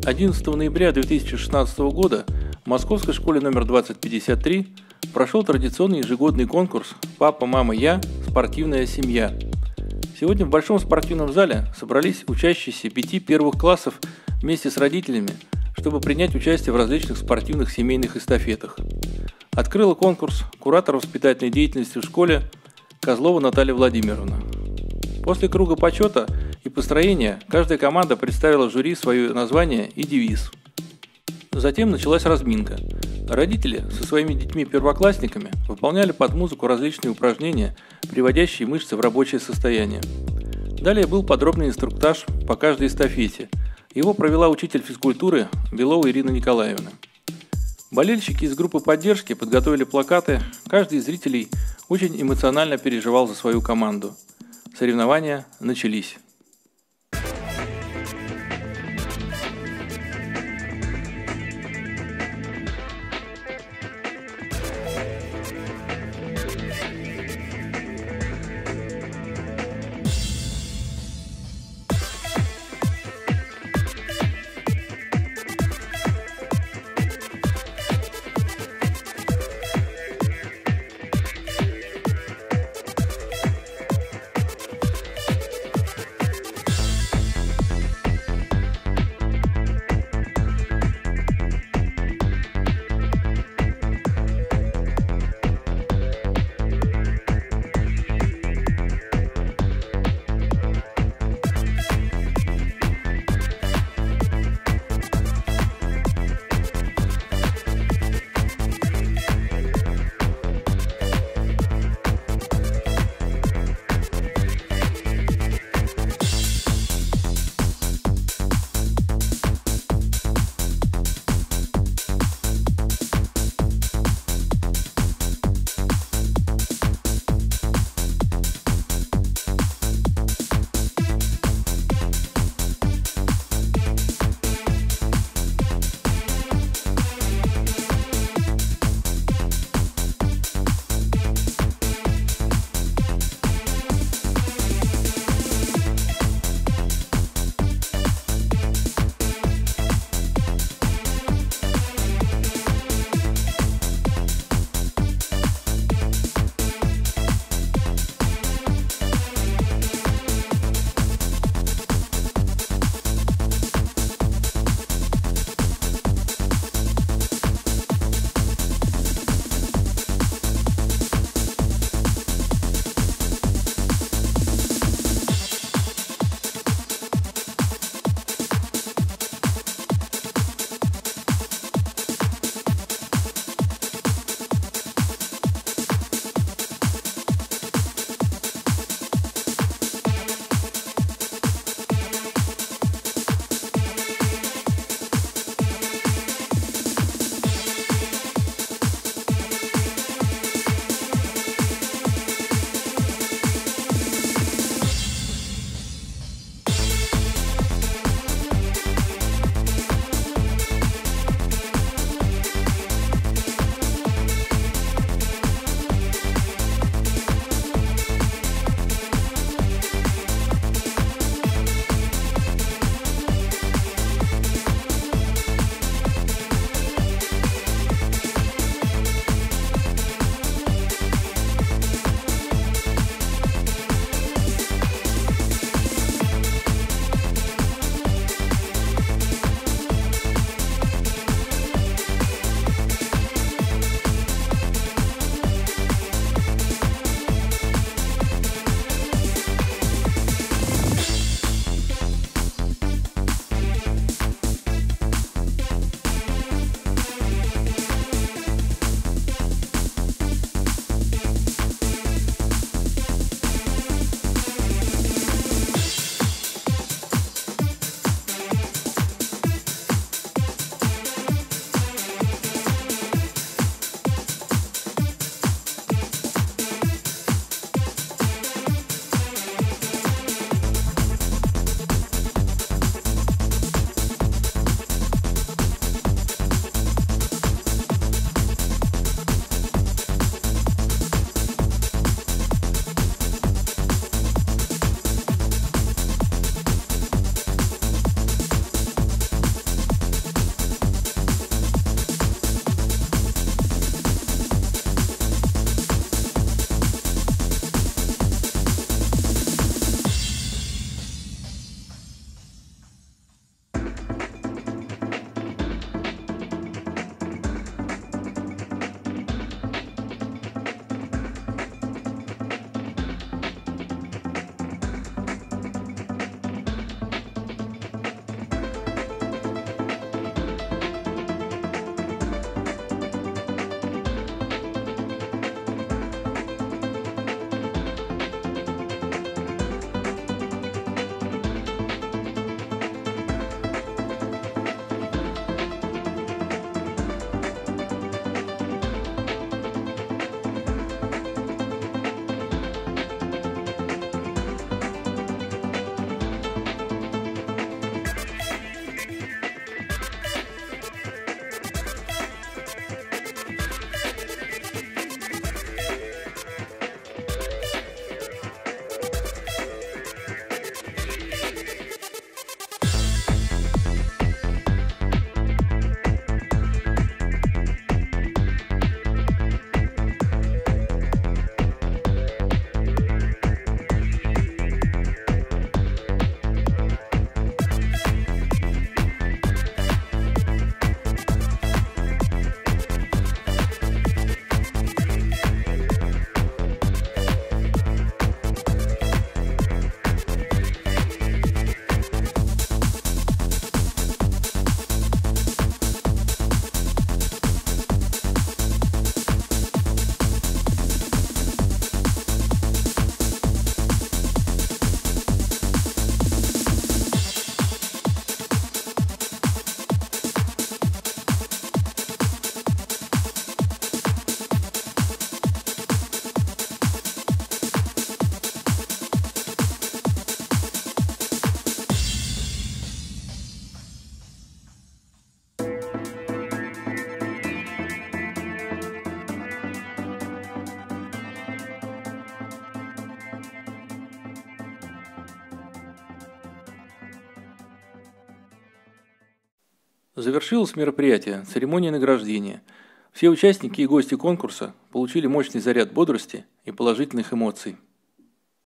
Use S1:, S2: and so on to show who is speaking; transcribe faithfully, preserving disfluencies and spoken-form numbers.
S1: одиннадцатого ноября две тысячи шестнадцатого года в Московской школе номер двадцать пятьдесят три прошел традиционный ежегодный конкурс «Папа, мама, я. Спортивная семья». Сегодня в большом спортивном зале собрались учащиеся пяти первых классов вместе с родителями, чтобы принять участие в различных спортивных семейных эстафетах. Открыла конкурс куратор воспитательной деятельности в школе Козлова Наталья Владимировна. После круга почета и построения каждая команда представила жюри свое название и девиз. Затем началась разминка. Родители со своими детьми-первоклассниками выполняли под музыку различные упражнения, приводящие мышцы в рабочее состояние. Далее был подробный инструктаж по каждой эстафете. Его провела учитель физкультуры Белова Ирина Николаевна. Болельщики из группы поддержки подготовили плакаты, каждый из зрителей очень эмоционально переживал за свою команду. Соревнования начались. Завершилось мероприятие, церемония награждения. Все участники и гости конкурса получили мощный заряд бодрости и положительных эмоций.